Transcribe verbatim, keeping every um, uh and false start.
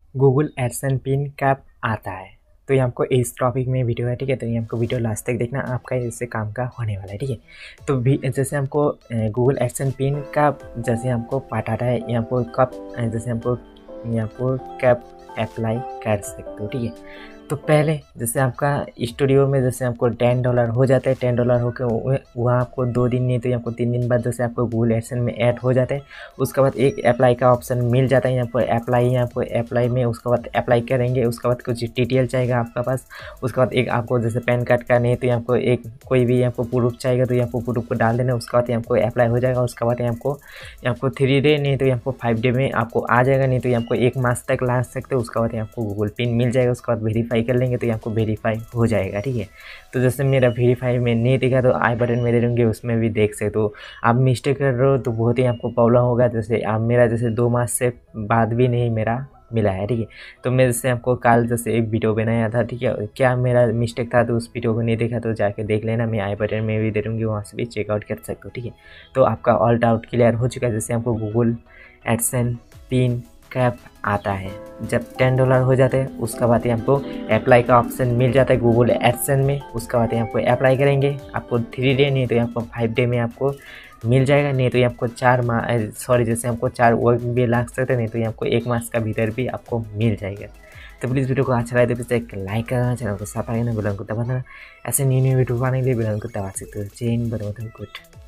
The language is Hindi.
गूगल एडसेंस पिन कब आता है। तो ये हमको इस टॉपिक में वीडियो है, ठीक है। तो ये हमको वीडियो लास्ट तक देखना, आपका इससे काम का होने वाला है, ठीक है। तो भी जैसे हमको गूगल एडसेंस पिन का जैसे हमको पार्ट आता है, ये हमको कब जैसे हमको ये हमको कब अप्लाई कर सकते हो, ठीक है। तो पहले जैसे आपका स्टूडियो में जैसे हमको टेन डॉलर हो जाता है, टेन डॉलर होकर वहाँ आपको दो दिन नहीं तो आपको तीन दिन बाद जैसे आपको गूगल एडसेंस में ऐड हो जाता है। उसके बाद एक अप्लाई का ऑप्शन मिल जाता है, यहाँ पर अप्लाई यहाँ पर अप्लाई में उसके बाद अप्लाई करेंगे। उसके बाद कुछ डिटेल चाहिएगा आपका पास। उसके बाद एक आपको जैसे पैन कार्ड का नहीं तो यहाँ को एक कोई भी यहाँ को प्रूफ चाहिएगा तो यहाँ को प्रूफ को डाल देना। उसके बाद यहाँ को अप्लाई हो जाएगा। उसके बाद यहाँ को यहाँ को थ्री डे नहीं तो यहाँ को फाइव डे में आपको आ जाएगा, नहीं तो यहाँ को एक मास तक ला सकते हो। उसके बाद यहाँ को गूगल पिन मिल जाएगा। उसके बाद वेरीफाई कर लेंगे तो यहाँ को वेरीफाई हो जाएगा, ठीक है। तो जैसे मेरा वेरीफाई में नहीं दिखा तो आई बटन में दे दूँगी, उसमें भी देख सकते हो। आप मिस्टेक कर रहे हो तो बहुत ही आपको प्रॉब्लम होगा। जैसे आप मेरा जैसे दो मास से बाद भी नहीं मेरा मिला है, ठीक है। तो मैं जैसे आपको कल जैसे एक वीडियो बनाया था, ठीक है। क्या मेरा मिस्टेक था तो उस वीडियो को नहीं देखा तो जाके देख लेना, मैं आई बटन में भी दे दूँगी, वहाँ से भी चेकआउट कर सकते हो, ठीक है। तो आपका ऑल डाउट क्लियर हो चुका है। जैसे आपको गूगल एडसेंस पिन कब आता है, जब टेन डॉलर हो जाते हैं उसके बाद ही हमको अप्लाई का ऑप्शन मिल जाता है गूगल एडसेंस में। उसके बाद ही आपको अप्लाई करेंगे। आपको थ्री डे नहीं तो आपको फाइव डे में आपको मिल जाएगा, नहीं तो ये आपको चार माह सॉरी जैसे हमको चार वर्क भी लग सकते हैं, नहीं तो ये आपको एक मास का भीतर भी आपको मिल जाएगा। तो प्लीज़ वीडियो को अच्छा लगे तो प्लीज़ एक लाइक करना, चैनल को सब्सक्राइब करना, बेल आइकन को दबाना। ऐसे न्यू न्यू वीडियो पाने के लिए बेल आइकन को दबा सकते हो। जय हिंद, वंदे मातरम, गुड।